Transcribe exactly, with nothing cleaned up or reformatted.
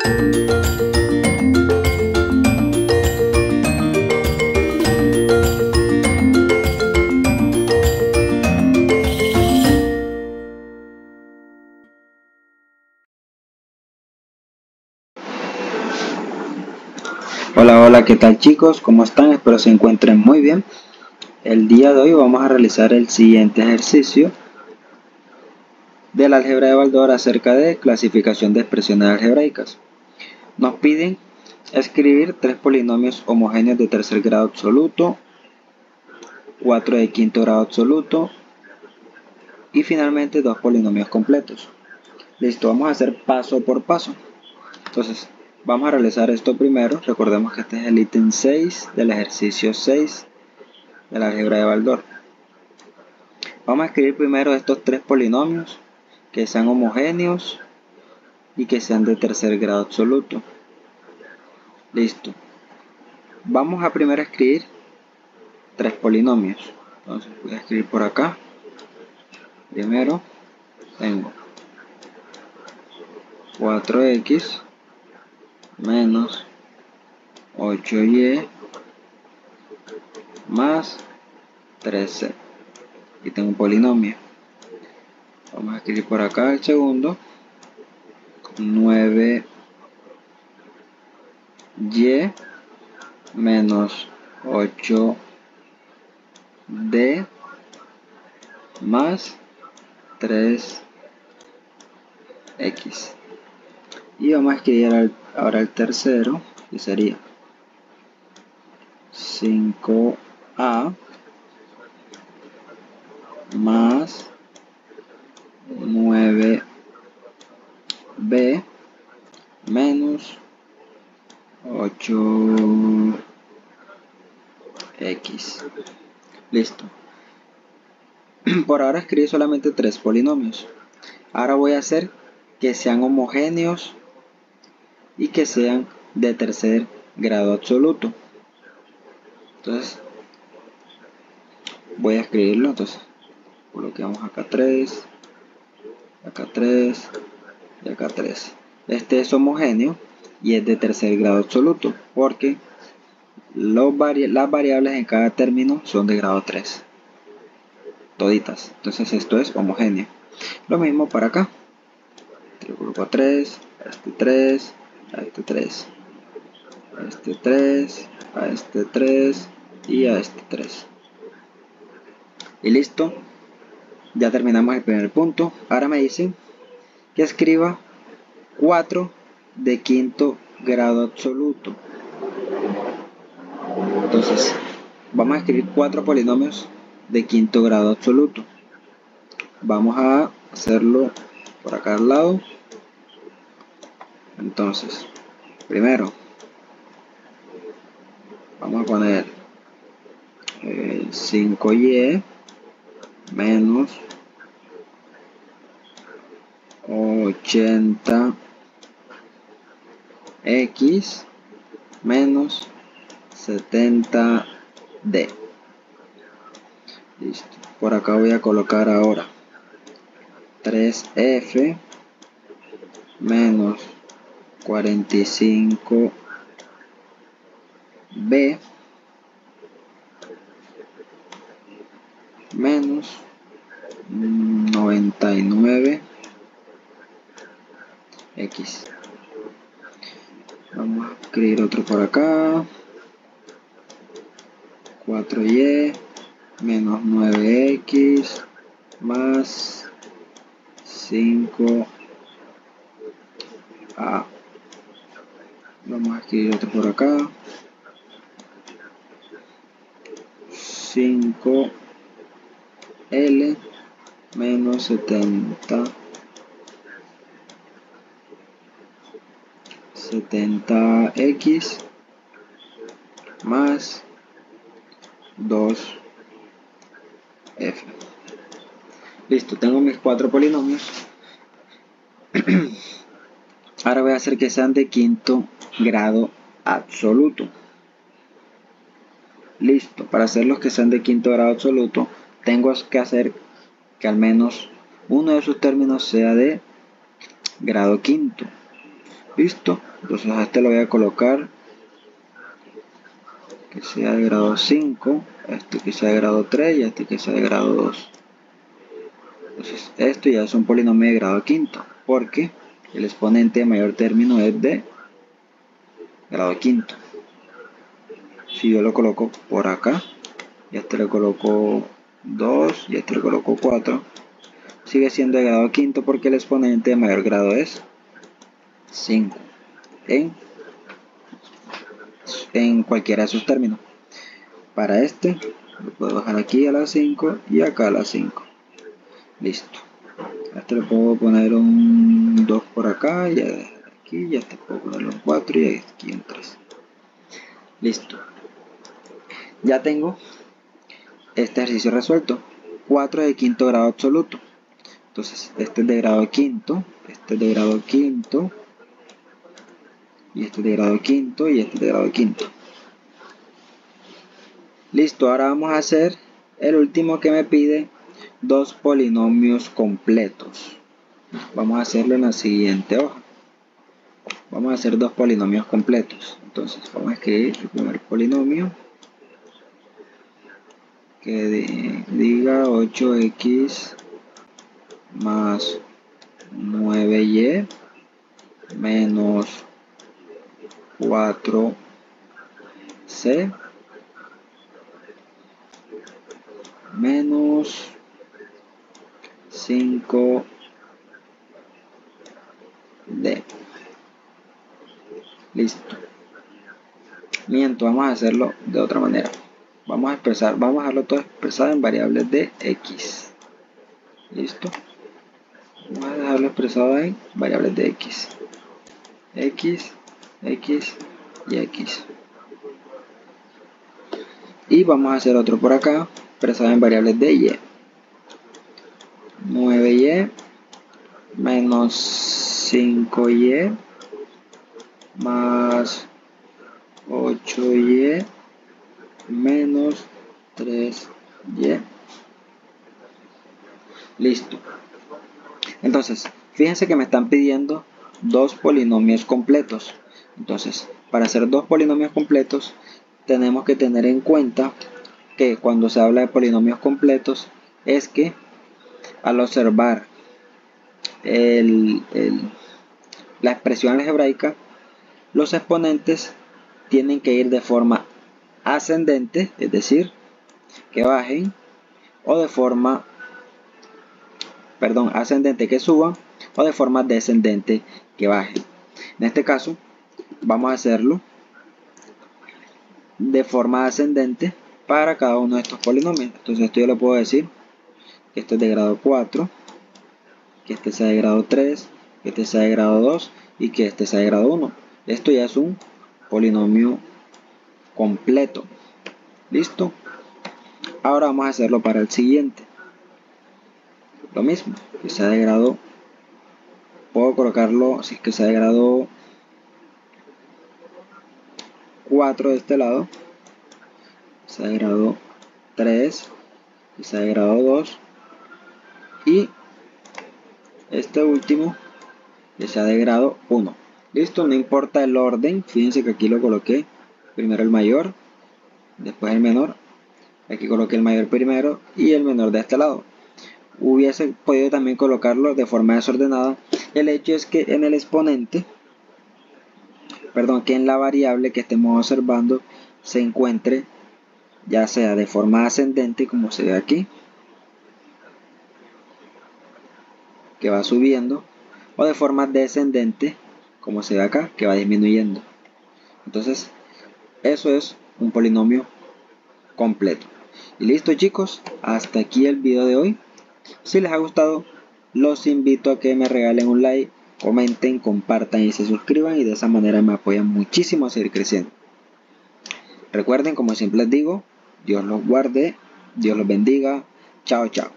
Hola, hola, ¿qué tal chicos? ¿Cómo están? Espero se encuentren muy bien. El día de hoy vamos a realizar el siguiente ejercicio del álgebra de Baldor acerca de clasificación de expresiones algebraicas. Nos piden escribir tres polinomios homogéneos de tercer grado absoluto, cuatro de quinto grado absoluto y finalmente dos polinomios completos. Listo, vamos a hacer paso por paso. Entonces, vamos a realizar esto primero. Recordemos que este es el ítem seis del ejercicio seis del álgebra de Baldor. Vamos a escribir primero estos tres polinomios que sean homogéneos y que sean de tercer grado absoluto. Listo. Vamos a primero escribir tres polinomios. Entonces voy a escribir por acá. Primero tengo cuatro equis menos ocho y más tres ce. Y tengo un polinomio. Vamos a escribir por acá el segundo. nueve y menos ocho de más tres equis. Y vamos a escribir ahora el tercero, que sería cinco a más nueve be menos ocho equis. Listo. Por ahora escribí solamente tres polinomios. Ahora voy a hacer que sean homogéneos y que sean de tercer grado absoluto. Entonces voy a escribirlo. Entonces coloquemos acá tres, acá tres y acá tres. Este es homogéneo y es de tercer grado absoluto porque los vari las variables en cada término son de grado tres. Toditas. Entonces esto es homogéneo. Lo mismo para acá. Yo coloco a tres, a este tres, a este tres, a este tres, a este tres y a este tres. Y listo. Ya terminamos el primer punto. Ahora me dicen que escriba cuatro de quinto grado absoluto. Entonces, vamos a escribir cuatro polinomios de quinto grado absoluto. Vamos a hacerlo por acá al lado. Entonces, primero, vamos a poner eh, cinco y menos ochenta equis menos setenta de. Listo. Por acá voy a colocar ahora tres efe menos cuarenta y cinco be menos noventa y nueve equis. Vamos a escribir otro por acá. cuatro y menos nueve equis más cinco a. Vamos a escribir otro por acá. cinco ele menos setenta. setenta equis más dos efe. Listo, tengo mis cuatro polinomios. Ahora voy a hacer que sean de quinto grado absoluto. Listo, para hacer los que sean de quinto grado absoluto, tengo que hacer que al menos uno de sus términos sea de grado quinto. Listo, entonces a este lo voy a colocar que sea de grado cinco, este que sea de grado tres y este que sea de grado dos. Entonces esto ya es un polinomio de grado quinto, porque el exponente de mayor término es de grado quinto. Si yo lo coloco por acá, y a este le coloco dos y a este le coloco cuatro, sigue siendo de grado quinto porque el exponente de mayor grado es cinco en, en cualquiera de sus términos. Para este lo puedo bajar aquí a las cinco y acá a las cinco. Listo. A este le puedo poner un dos por acá y aquí, y a este puedo ponerle un cuatro y aquí un tres. Listo. Ya tengo este ejercicio resuelto. cuatro de quinto grado absoluto. Entonces este es de grado quinto, este es de grado quinto, y este es de grado quinto, y este es de grado quinto. Listo, ahora vamos a hacer el último que me pide dos polinomios completos. Vamos a hacerlo en la siguiente hoja. Vamos a hacer dos polinomios completos. Entonces vamos a escribir el primer polinomio que diga ocho x más nueve y menos cuatro c menos cinco d. Listo. Miento, vamos a hacerlo de otra manera. Vamos a expresar, vamos a dejarlo todo expresado en variables de x. Listo. Vamos a dejarlo expresado en variables de x. X, X y X. Y vamos a hacer otro por acá, expresado en variables de y. nueve y menos cinco y más ocho y menos tres y. Listo. Entonces, fíjense que me están pidiendo dos polinomios completos. Entonces, para hacer dos polinomios completos, tenemos que tener en cuenta que cuando se habla de polinomios completos, es que al observar el, el, la expresión algebraica, los exponentes tienen que ir de forma ascendente, es decir, que bajen, o de forma, perdón, ascendente que suban, o de forma descendente que bajen. En este caso, vamos a hacerlo de forma ascendente para cada uno de estos polinomios. Entonces esto yo le puedo decir que este es de grado cuatro, que este sea de grado tres, que este sea de grado dos y que este sea de grado uno. Esto ya es un polinomio completo. ¿Listo? Ahora vamos a hacerlo para el siguiente. Lo mismo, que sea de grado, puedo colocarlo, si es que sea de grado cuatro de este lado, sea de grado tres, que sea de grado dos y este último que sea de grado uno. Listo, no importa el orden, fíjense que aquí lo coloqué primero el mayor, después el menor, aquí coloqué el mayor primero y el menor de este lado. Hubiese podido también colocarlo de forma desordenada. El hecho es que en el exponente, perdón, que en la variable que estemos observando se encuentre ya sea de forma ascendente como se ve aquí, que va subiendo, o de forma descendente como se ve acá, que va disminuyendo. Entonces eso es un polinomio completo. Y listo chicos, hasta aquí el video de hoy. Si les ha gustado, los invito a que me regalen un like, comenten, compartan y se suscriban, y de esa manera me apoyan muchísimo a seguir creciendo. Recuerden, como siempre les digo, Dios los guarde, Dios los bendiga. Chao, chao.